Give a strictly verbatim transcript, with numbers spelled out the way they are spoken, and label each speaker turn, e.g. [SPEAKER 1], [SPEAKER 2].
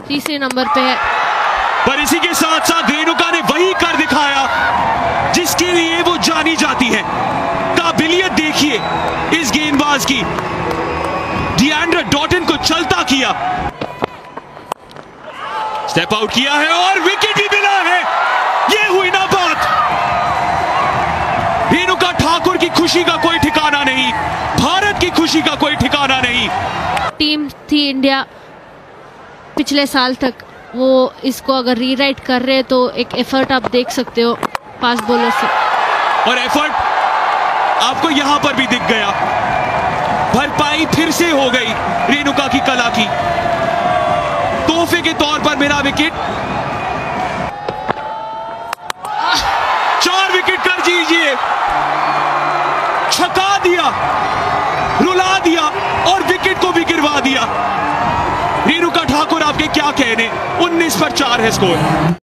[SPEAKER 1] तीसरे नंबर पे है।
[SPEAKER 2] पर इसी के साथ साथ रेणुका ने वही कर दिखाया जिसके लिए वो जानी जाती है। काबिलियत देखिए इस गेंदबाज की, डिएंड्रा डॉटन को चलता किया, स्टेप आउट किया है और विकेट भी मिला है। ये हुई ना बात। रेणुका ठाकुर की खुशी का कोई ठिकाना नहीं, भारत की खुशी का कोई ठिकाना नहीं।
[SPEAKER 1] टीम थी इंडिया पिछले साल तक, वो इसको अगर रीराइट कर रहे तो एक एफर्ट आप देख सकते हो फास्ट बॉलर से,
[SPEAKER 2] और एफर्ट आपको यहां पर भी दिख गया। भरपाई फिर से हो गई रेणुका की कला की। तोहफे के तौर पर मेरा विकेट, चार विकेट कर दीजिए, छका दिया, रुला दिया और विकेट को भी गिरवा दिया। रेणुका ठाकुर आपके क्या कहने, उन्नीस पर चार है स्कोर।